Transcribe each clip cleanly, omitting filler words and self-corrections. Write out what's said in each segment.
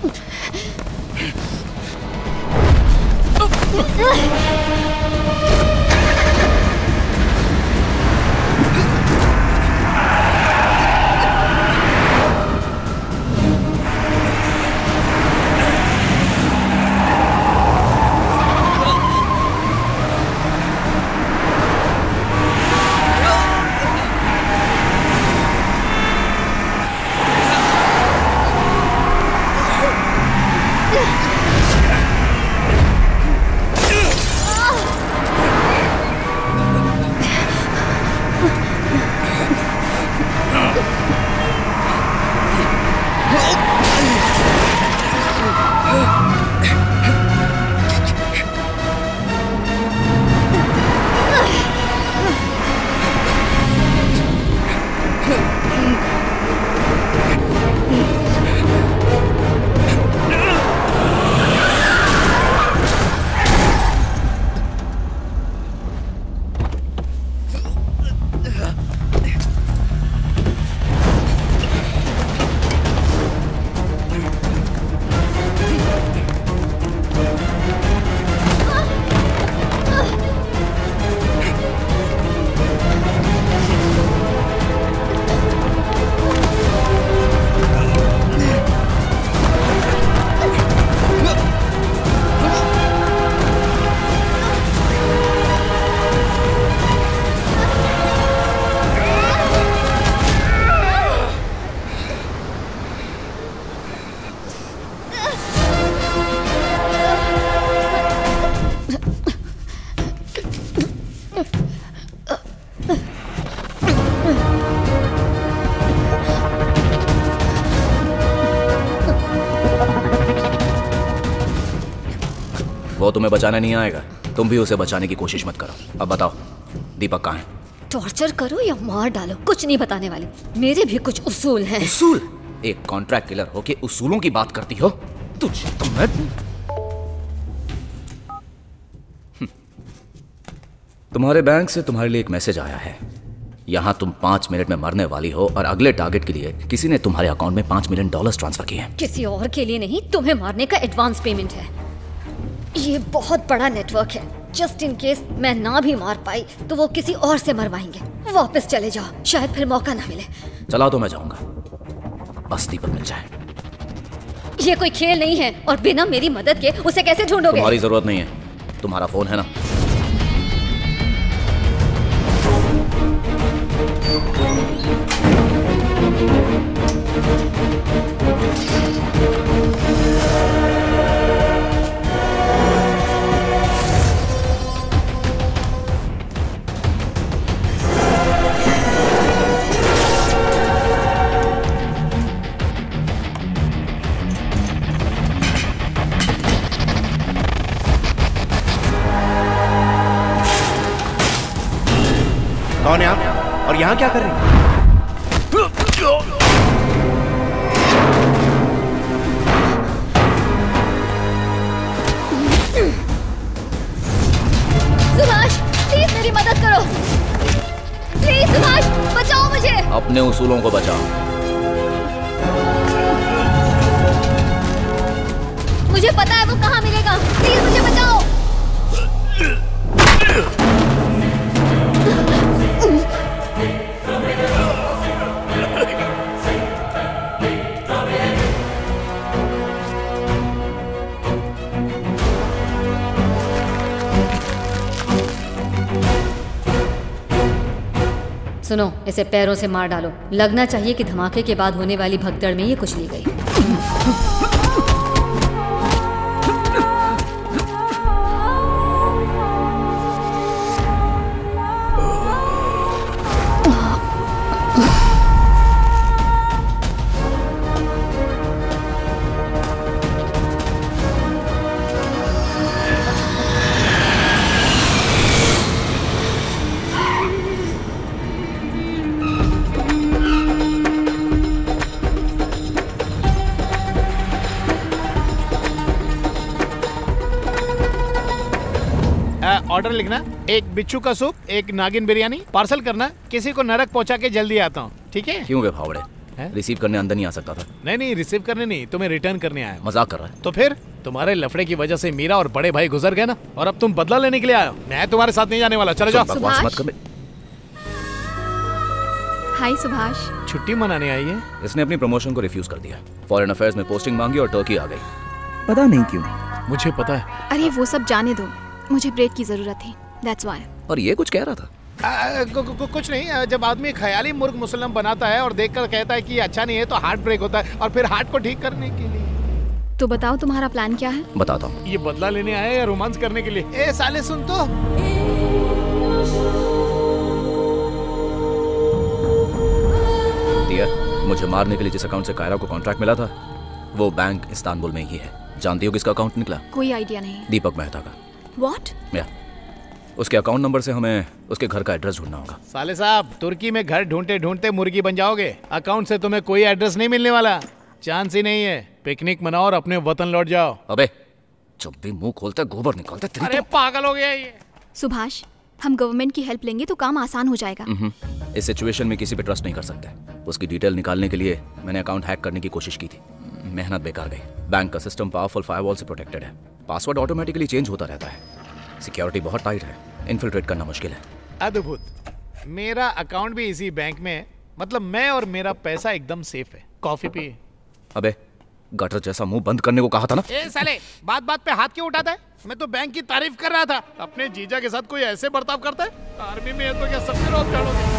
वो तुम्हें बचाने नहीं आएगा, तुम भी उसे बचाने की कोशिश मत करो। अब बताओ दीपक कहाँ है? टॉर्चर करो या मार डालो, कुछ नहीं बताने वाली। मेरे भी कुछ उसूल हैं। उसूल? एक कॉन्ट्रैक्ट किलर हो के उसूलों की बात करती हो? तुझे तो मैं... तुम्हारे बैंक से तुम्हारे लिए एक मैसेज आया है। यहाँ तुम 5 मिनट में मरने वाली हो और अगले टारगेट के लिए किसी ने तुम्हारे अकाउंट में $5 मिलियन ट्रांसफर किए हैं। किसी और के लिए नहीं, तुम्हें मारने का एडवांस पेमेंट है। ये बहुत बड़ा नेटवर्क है। जस्ट इन केस मैं ना भी मार पाई तो वो किसी और से मरवाएंगे। वापस चले जाओ, शायद फिर मौका ना मिले। चला तो मैं जाऊंगा, बस दीपक मिल जाए। ये कोई खेल नहीं है और बिना मेरी मदद के उसे कैसे ढूंढोगे? तुम्हारी जरूरत नहीं है, तुम्हारा फोन है ना। कौन है आप और यहाँ क्या कर रहे हैं? सुभाष, प्लीज मेरी मदद करो। प्लीज सुभाष, बचाओ मुझे। अपने उसूलों को बचाओ। मुझे पता है वो कहाँ मिलेगा। प्लीज मुझे बचाओ। सुनो, इसे पैरों से मार डालो। लगना चाहिए कि धमाके के बाद होने वाली भगदड़ में ये कुचली गई। ऑर्डर लिखना, एक बिच्छू का सूप, एक नागिन बिरयानी पार्सल करना। किसी को नरक पहुंचा के जल्दी आता हूँ, ठीक है? क्यों बे फावड़े, रिसीव करने अंदर नहीं आ सकता था। नहीं रिसीव करने नहीं, तुम्हें रिटर्न करने आया। मजाक कर रहा है? तो फिर तुम्हारे लफड़े की वजह से मीरा और बड़े भाई गुजर गए ना, और अब तुम बदला लेने के लिए आए हो। मैं तुम्हारे साथ नहीं जाने वाला, चले जाओ। बकवास मत कर। हाय सुभाष। छुट्टी मनाने आई है? इसने अपनी प्रमोशन को रिफ्यूज कर दिया, फॉरेन अफेयर्स में पोस्टिंग मांगी और टर्की आ गई। पता नहीं क्यों। मुझे पता है। अरे वो सब जाने दो, मुझे ब्रेक की जरूरत थी, दैट्स व्हाई। और ये कुछ कह रहा था? कुछ नहीं, जब आदमी ख्याली मुर्ग मुसल्लम बनाता है और देखकर कहता है कि अच्छा नहीं है तो हार्ट ब्रेक होता है, और फिर हार्ट को ठीक करने के लिए। तो बताओ तुम्हारा प्लान क्या है? बताता हूँ। ये बदला लेने आया या रोमांस करने के लिए? ए साले सुन तो। दिया, मुझे मारने के लिए जिस अकाउंट से कायरा को कॉन्ट्रैक्ट मिला था वो बैंक इस्तांबुल में ही है। जानती हो किसका अकाउंट निकला? कोई आइडिया नहीं। दीपक मेहता का। व्हाट? या उसके अकाउंट नंबर से हमें उसके घर का एड्रेस ढूंढना होगा। साले साहब, तुर्की में घर ढूंढते ढूंढते मुर्गी बन जाओगे। अकाउंट से तुम्हें कोई एड्रेस नहीं मिलने वाला, चांस ही नहीं है। पिकनिक मनाओ और अपने वतन लौट जाओ। अबे जब भी मुंह खोलता है गोबर निकलता है। अरे पागल हो गया ये। सुभाष, हम गवर्नमेंट की हेल्प लेंगे तो काम आसान हो जाएगा। इस सिचुएशन में किसी पे ट्रस्ट नहीं कर सकते। उसकी डिटेल निकालने के लिए मैंने अकाउंट हैक करने की कोशिश की थी, मेहनत बेकार गई। बैंक का सिस्टम पावरफुल फायरवॉल से प्रोटेक्टेड है, पासवर्ड ऑटोमेटिकली चेंज होता रहता है, सिक्योरिटी बहुत टाइट है, इन्फिल्ट्रेट करना मुश्किल है। अद्भुत। मेरा अकाउंट भी इसी बैंक में है, मतलब मैं और मेरा पैसा एकदम सेफ है। कॉफी पिए। अबे गटर जैसा मुंह बंद करने को कहा था ना। ए साले, बात बात पे हाथ क्यों उठाता है? मैं तो बैंक की तारीफ कर रहा था। अपने जीजा के साथ कोई ऐसे बर्ताव करता है? आर्मी में है तो क्या सबसे रोक चढ़ोगे?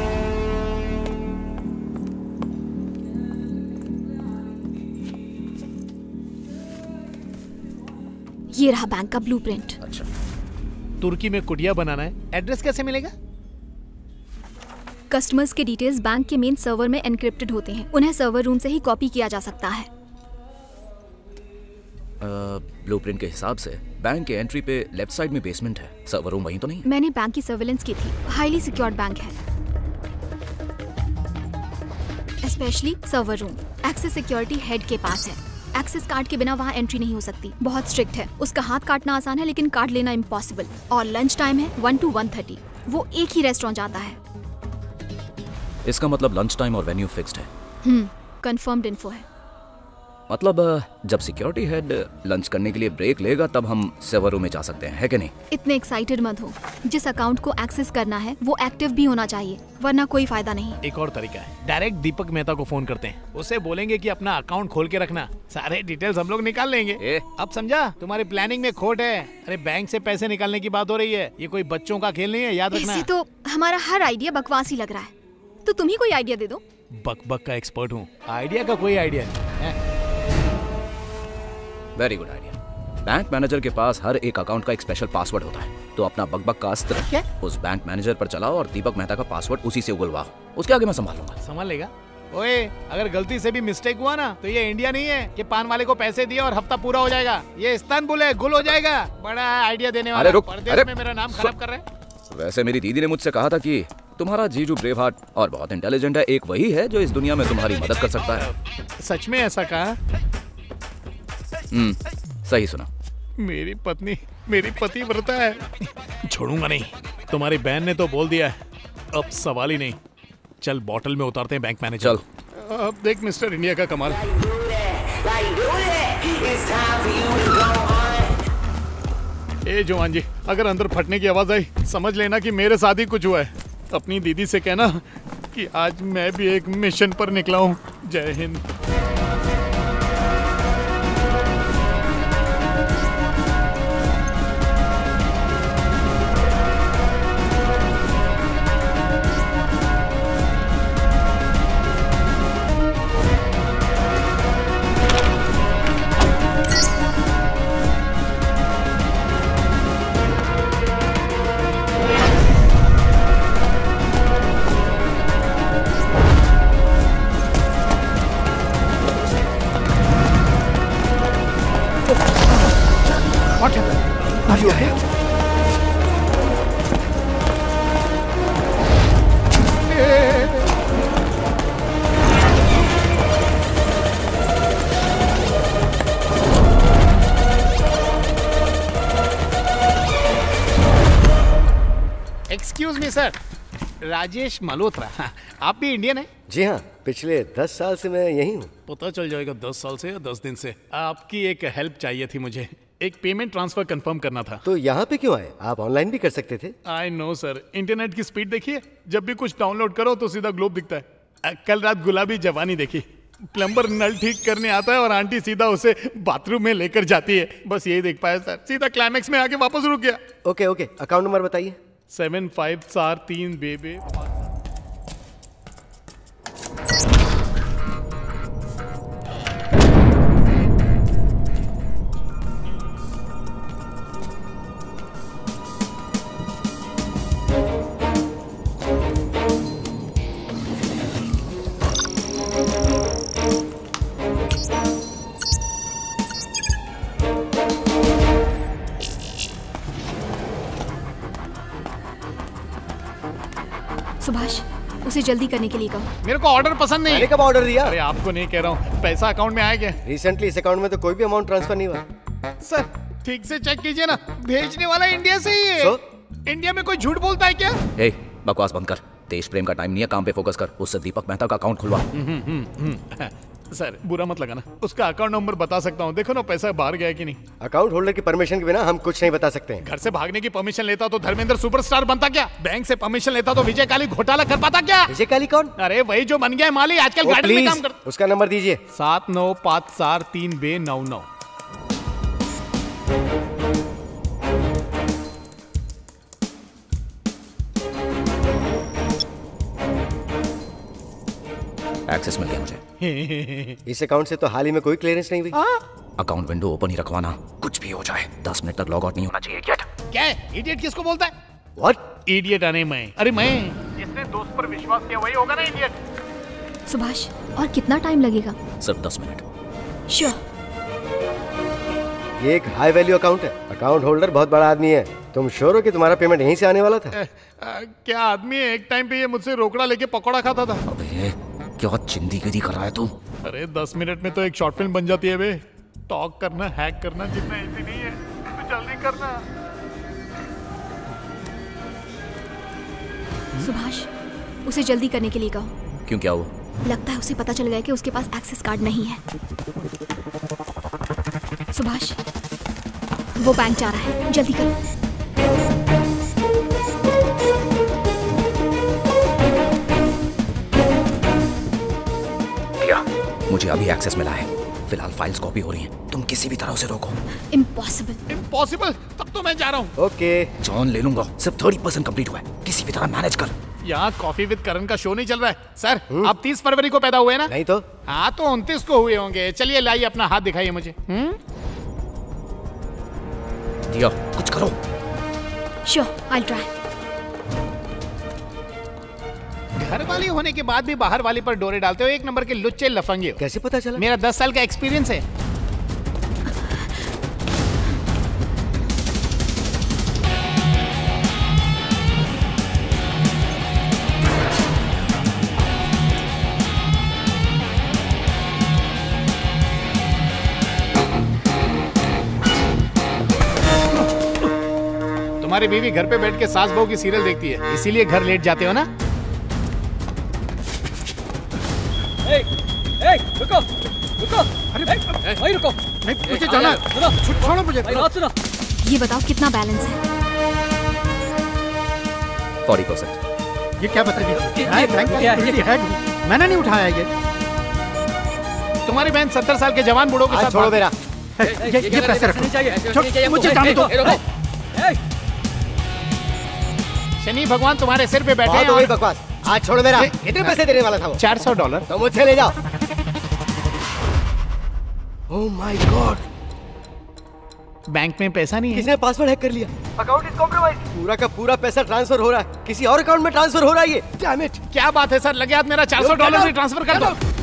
ये रहा बैंक का ब्लूप्रिंट। अच्छा, तुर्की में कुटिया बनाना है, एड्रेस कैसे मिलेगा? कस्टमर्स के डिटेल्स बैंक के मेन सर्वर में एनक्रिप्टेड होते हैं, उन्हें सर्वर रूम से ही कॉपी किया जा सकता है। ब्लूप्रिंट के हिसाब से बैंक के एंट्री पे लेफ्ट साइड में बेसमेंट है, सर्वर रूम वहीं तो नहीं? मैंने बैंक की सर्वेलेंस की थी, हाईली सिक्योर्ड बैंक है, specially server room. Access security head के पास है, एक्सेस कार्ड के बिना वहाँ एंट्री नहीं हो सकती, बहुत स्ट्रिक्ट है। उसका हाथ काटना आसान है लेकिन कार्ड लेना इम्पॉसिबल। और लंच टाइम है 1 to 1:30, वो एक ही रेस्टोरेंट जाता है। इसका मतलब लंच टाइम और वेन्यू फिक्स्ड है। कंफर्म्ड इन्फो है। मतलब जब सिक्योरिटी हेड लंच करने के लिए ब्रेक लेगा तब हम सर्वर रूम में जा सकते हैं, है कि नहीं? इतने एक्साइटेड मत हो, जिस अकाउंट को एक्सेस करना है वो एक्टिव भी होना चाहिए, वरना कोई फायदा नहीं। एक और तरीका है, डायरेक्ट दीपक मेहता को फोन करते हैं, उसे बोलेंगे कि अपना अकाउंट खोल के रखना, सारे डिटेल्स हम लोग निकाल लेंगे। अब समझा? तुम्हारी प्लानिंग में खोट है। अरे बैंक से पैसे निकालने की बात हो रही है, ये कोई बच्चों का खेल नहीं है, याद रखना। ऐसे तो हमारा हर आइडिया बकवास ही लग रहा है, तो तुम ही कोई आइडिया दे दो। बक का एक्सपर्ट हूँ, आइडिया का कोई आइडिया नहीं है। Very good idea. Bank manager के पास हर एक अकाउंट का एक स्पेशल पासवर्ड होता है, तो अपना बक का अस्त्र उस बैंक मैनेजर पर चलाओ और दीपक मेहता का पासवर्ड उसी से उगलवाओ। उसके आगे मैं संभाल लूंगा। संभाल लेगा? ओए, अगर गलती से भी मिस्टेक हुआ ना तो ये इंडिया नहीं है कि पान वाले को पैसे दिए और हफ्ता पूरा हो जाएगा। ये इस्तांबुल है, गुल हो जाएगा। बड़ा आइडिया देने वाला। अरे रुक, परदेश में मेरा नाम खराब कर रहे हैं। वैसे मेरी दीदी ने मुझसे कहा था कि तुम्हारा जीजू ब्रेव हार्ट और बहुत इंटेलिजेंट है, एक वही है जो इस दुनिया में तुम्हारी मदद कर सकता है। सच में ऐसा कहा? सही सुना। मेरी पत्नी मेरी पतिव्रता है, छोड़ूंगा नहीं। तुम्हारी बहन ने तो बोल दिया है, अब सवाल ही नहीं। चल बॉटल में उतारते हैं बैंक मैनेजर। चल। अब देख मिस्टर इंडिया का कमाल। ए जवान जी, अगर अंदर फटने की आवाज आई समझ लेना कि मेरे साथ ही कुछ हुआ है। अपनी दीदी से कहना कि आज मैं भी एक मिशन पर निकला हूँ। जय Hind. What happened? Are you okay? Excuse me, sir. Rajesh Malhotra. आप भी इंडियन है? जी हाँ, पिछले 10 साल से मैं यही हूँ। पता चल जाएगा 10 साल से या 10 दिन से। आपकी एक हेल्प चाहिए थी मुझे, एक पेमेंट ट्रांसफर कंफर्म करना था। तो यहाँ पे क्यों आए? आप ऑनलाइन भी कर सकते थे। आई नो सर, इंटरनेट की स्पीड देखिए, जब भी कुछ डाउनलोड करो तो सीधा ग्लोब दिखता है। कल रात गुलाबी जवानी देखी, प्लम्बर नल ठीक करने आता है और आंटी सीधा उसे बाथरूम में लेकर जाती है। बस यही देख पाया सर, सीधा क्लाइमेक्स में आके वापस रुक गया। ओके ओके, अकाउंट नंबर बताइए। 7543 बेबे। सुभाष, उसे जल्दी करने के लिए कहो। मेरे को ऑर्डर पसंद नहीं। मैंने कब ऑर्डर दिया? अरे आपको नहीं कह रहा हूँ, पैसा अकाउंट में आया क्या? रिसेंटली इस अकाउंट में तो कोई भी अमाउंट ट्रांसफर नहीं हुआ। सर ठीक से चेक कीजिए ना, भेजने वाला इंडिया से ही है। So? इंडिया में कोई झूठ बोलता है क्या? ए, बकवास बंद कर। देश प्रेम का टाइम नहीं है, काम पे फोकस कर। उससे दीपक मेहता का अकाउंट खुलवा। सर बुरा मत लगाना, उसका अकाउंट नंबर बता सकता हूँ। देखो ना पैसा बाहर गया कि नहीं। अकाउंट होल्डर की परमिशन के बिना हम कुछ नहीं बता सकते हैं। घर से भागने की परमिशन लेता तो धर्मेंद्र सुपरस्टार बनता क्या? बैंक से परमिशन लेता तो विजय काली घोटाला कर पाता क्या? विजय काली कौन? अरे वही जो बन गया है माली, आजकल गार्डन में काम करता। उसका नंबर दीजिए। 7954 एक्सेस मिल गया मुझे। इस अकाउंट से तो हाल ही में कोई क्लियरेंस नहीं हुई। अकाउंट विंडो ओपन ही रखवाना, कुछ भी हो जाए 10 मिनट तक लॉग आउट नहीं होना चाहिए। क्या है? इडियट किसको बोलता है? व्हाट? इडियट आने मैं? अरे मैं, जिसने दोस्त पर विश्वास किया वही होगा ना इडियट। सुभाष, और कितना टाइम लगेगा? सिर्फ 10 मिनट। श्योर। ये एक हाई वैल्यू अकाउंट है। अकाउंट होल्डर बहुत बड़ा आदमी है। तुम श्योर हो कि तुम्हारा पेमेंट यहीं से आने वाला था? क्या आदमी है, एक टाइम पे ये मुझसे रोकड़ा लेके पकौड़ा खाता था। अबे क्या चिंदीगिरी कर रहा है तू? अरे 10 मिनट में तो एक शॉर्ट फिल्म बन जाती है बे। टॉक करना, हैक करना जितना इजी नहीं है, तो जल्दी करना। सुभाष, उसे जल्दी करने के लिए कहो। क्यों, क्या हुआ? लगता है उसे पता चल गया कि उसके पास एक्सेस कार्ड नहीं है। सुभाष, वो बैंक जा रहा है, जल्दी करो। मुझे अभी एक्सेस मिला है। फिलहाल फाइल्स कॉपी हो रही हैं। तुम किसी भी तरह उसे रोको। इम्पॉसिबल। इम्पॉसिबल? तब तो मैं जा रहा हूँ। ओके, जॉन ले लूंगा। सिर्फ 30% कंप्लीट हुआ है। किसी भी तरह मैनेज कर। यहाँ कॉफी विद करण का शो नहीं चल रहा है सर। आप 30 फरवरी को पैदा हुए ना? नहीं तो? हाँ तो 29 को हुए होंगे। चलिए लाइए अपना हाथ दिखाइए मुझे। दिया, कुछ करो। Sure, I try. घर वाली होने के बाद भी बाहर वाली पर डोरे डालते हो। एक नंबर के लुच्चे लफंगे हो। कैसे पता चला? मेरा 10 साल का एक्सपीरियंस है। तुम्हारी बीवी घर पे बैठ के सास बहू की सीरियल देखती है, इसीलिए घर लेट जाते हो ना? रुको रुको, अरे भाई रुको, मुझे जाना, छोड़ो मुझे। सुनो, ये बताओ कितना बैलेंस है? 40%। ये क्या बता मैंने नहीं उठाया ये। तुम्हारी बहन 70 साल के जवान बूढ़ों के साथ। छोड़ो मेरा। ये पैसे रखो, मुझे जाने दो। शनि भगवान तुम्हारे सिर पे बैठे हैं। बकवास, आज छोड़ो मेरा। कितने पैसे देने वाला था वो? $400। तो मुझसे ले जाओ। ओह माय गॉड, बैंक में पैसा नहीं है। किसने पासवर्ड हैक कर लिया? Account is compromised. पूरा का पूरा पैसा ट्रांसफर हो रहा है, किसी और अकाउंट में ट्रांसफर हो रहा है ये। Damn it. क्या बात है सर, लगे हाथ मेरा $400 ट्रांसफर कर दो।